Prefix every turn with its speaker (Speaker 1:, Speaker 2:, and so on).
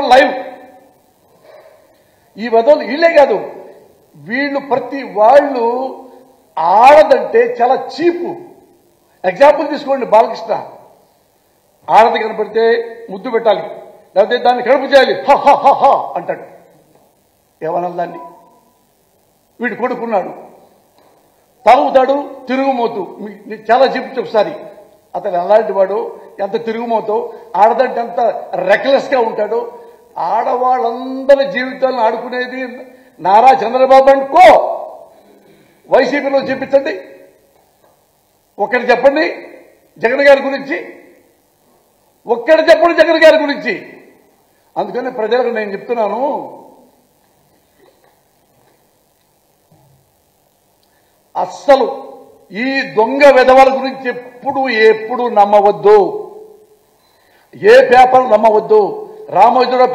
Speaker 1: కూడా లైవ్. ఈ వదలు వీళ్ళే కాదు, వీళ్ళు ప్రతి వాళ్ళు ఆడదంటే చాలా చీపు. ఎగ్జాంపుల్ తీసుకోండి, బాలకృష్ణ ఆడది కనపడితే ముద్దు పెట్టాలి, లేకపోతే దాన్ని కడుపు చేయాలి, హ హ హ హ అంటాడు. ఏమనాలి దాన్ని? వీడు కొడుకున్నాడు, తాగుతాడు, తిరుగుమోతు. చాలా చెప్పు ఒకసారి, అతను ఎలాంటి వాడు, ఎంత తిరుగుమోతో, ఆడదంటే ఎంత రెక్లెస్ గా ఉంటాడో. ఆడవాళ్ళందరి జీవితాలను ఆడుకునేది నారా చంద్రబాబు అండ్ కో. వైసీపీలో చూపించండి, ఒక్కటి చెప్పండి జగన్ గారి గురించి, ఒక్కటి చెప్పండి జగన్ గారి గురించి. అందుకని ప్రజలకు నేను చెప్తున్నాను, అస్సలు ఈ దొంగ వెధవల గురించి ఎప్పుడు నమ్మవద్దు, ఏ పేపర్ నమ్మవద్దు. రామోజీరావు